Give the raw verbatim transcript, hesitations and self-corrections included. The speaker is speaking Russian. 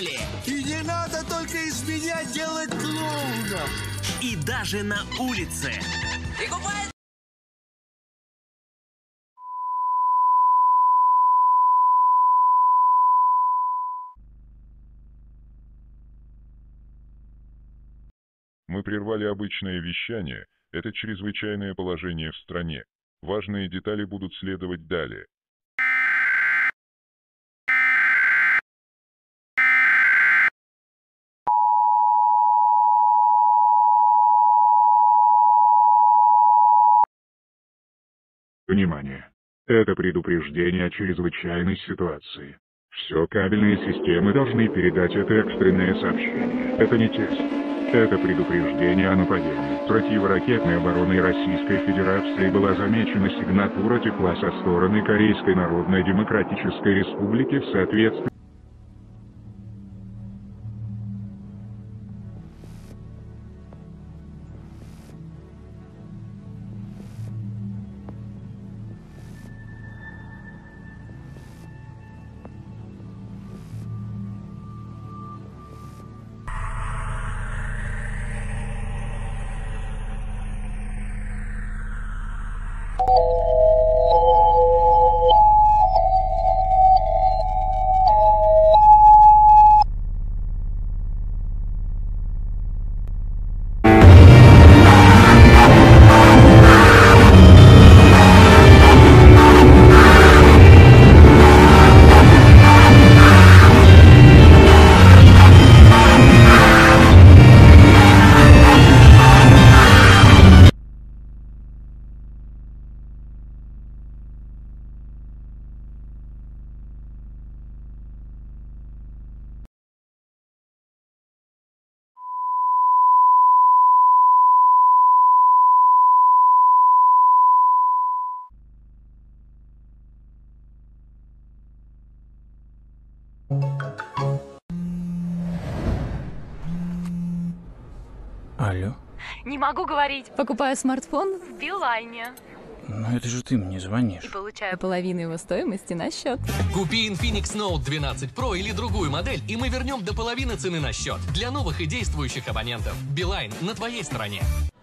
школе. И не надо только из меня делать клоуна. И даже на улице. И купается. Мы прервали обычное вещание. Это чрезвычайное положение в стране. Важные детали будут следовать далее. Внимание! Это предупреждение о чрезвычайной ситуации. Все кабельные системы должны передать это экстренное сообщение. Это не тест. Это предупреждение о нападении. Противоракетной обороной Российской Федерации была замечена сигнатура тепла со стороны Корейской Народной Демократической Республики в соответствии. Алло? Не могу говорить. Покупаю смартфон В Билайне. Ну это же ты мне звонишь. И получаю половину его стоимости на счет. Купи Infinix Note двенадцать Pro или другую модель, и мы вернем до половины цены на счет. Для новых и действующих абонентов. Билайн на твоей стороне.